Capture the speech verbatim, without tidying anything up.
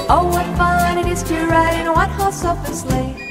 Oh, what fun it is to ride in a one-horse open sleigh.